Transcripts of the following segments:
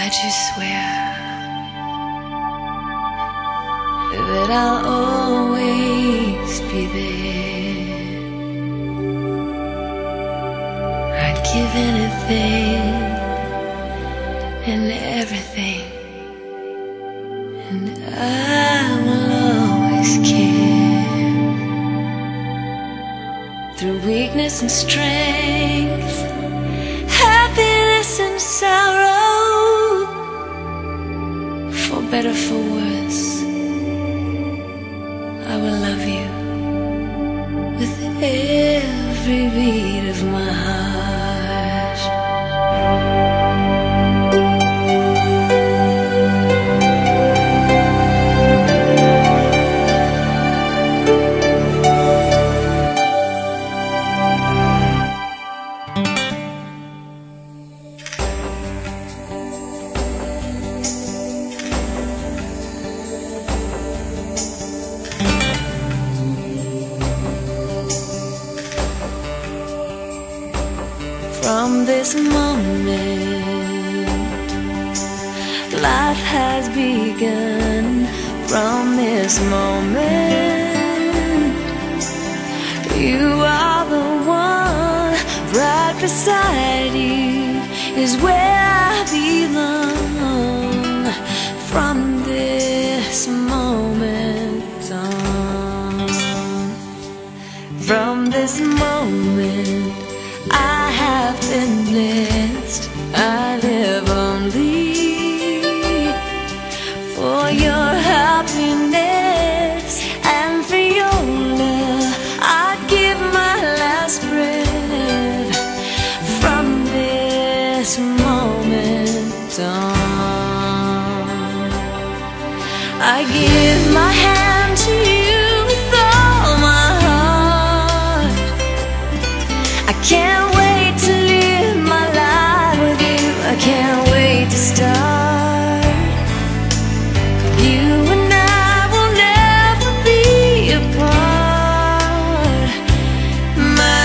I just swear that I'll always be there. I'd give anything and everything, and I will always care. Through weakness and strength, happiness and sorrow, for better, for worse, I will love you with every beat of my heart. From this moment, life has begun. From this moment, you are the one. Right beside you is where I belong. From this moment on, from this moment, I have been blessed. I live only for your happiness and for your love. I'd give my last breath. From this moment on, I give my hand to you with all my heart. I can't wait to live my life with you. I can't wait to start. You and I will never be apart. My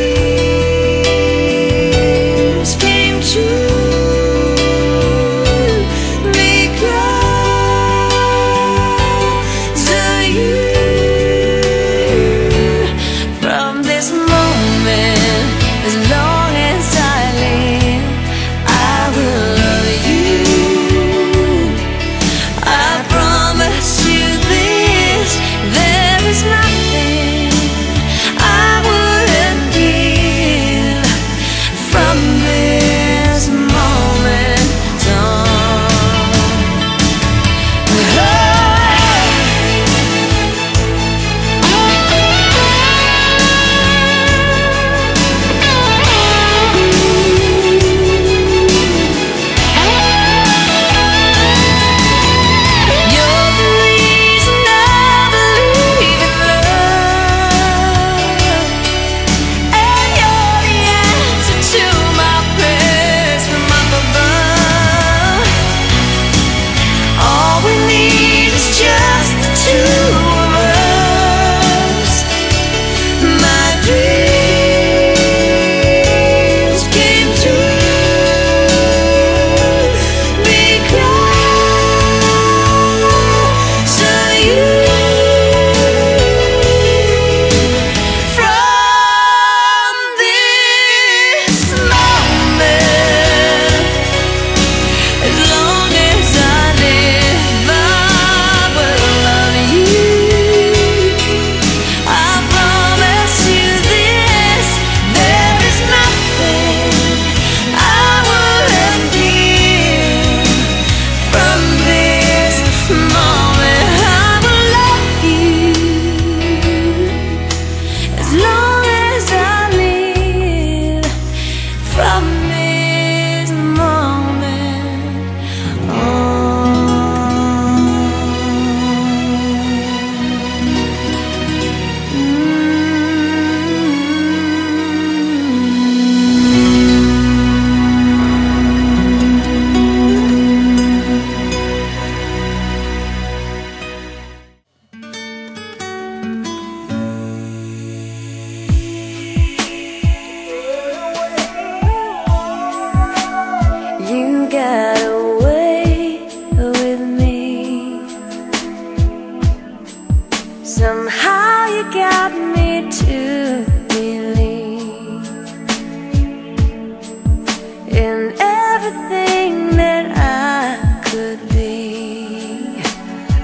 dreams came true. Because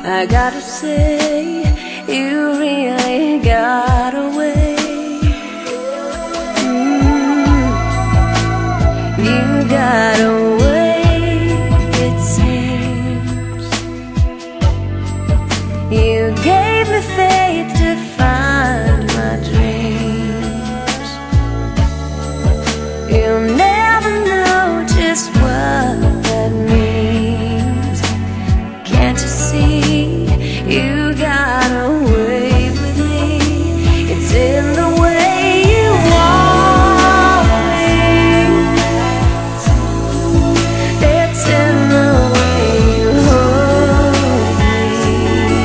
I gotta say, you really got away. You got away, it seems. You gave me faith to find my dreams. You'll never know just what that means. Can't you see, you got away with me. It's in the way you want me. It's in the way you hold me.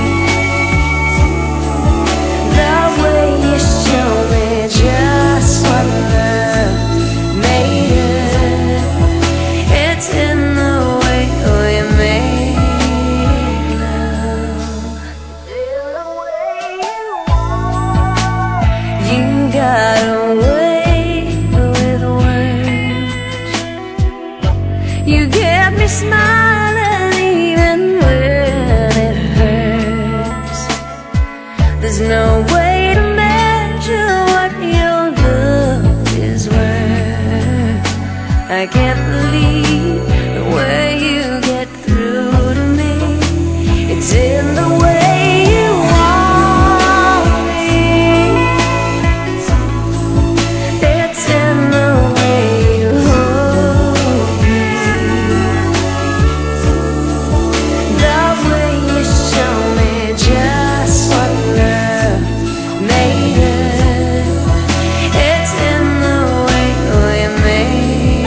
The way you show me just what love made it. It's in the way we made love. You got away with words. You get me smiling even when it hurts. There's no way to measure what your love is worth. I can't believe the way you get through to me. It's in the way you want me. It's in the way you hold me. The way you show me just what love made it. It's in the way we made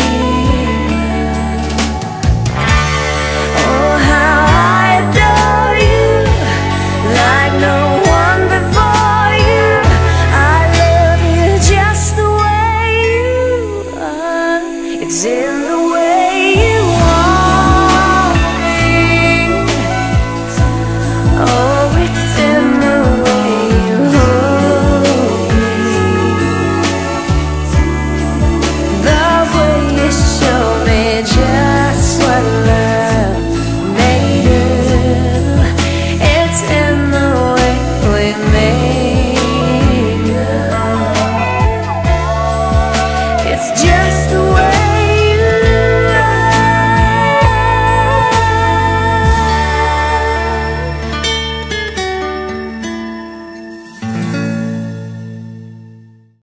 love. Oh, how I adore you, like no one before you. I love you just the way you are. It's in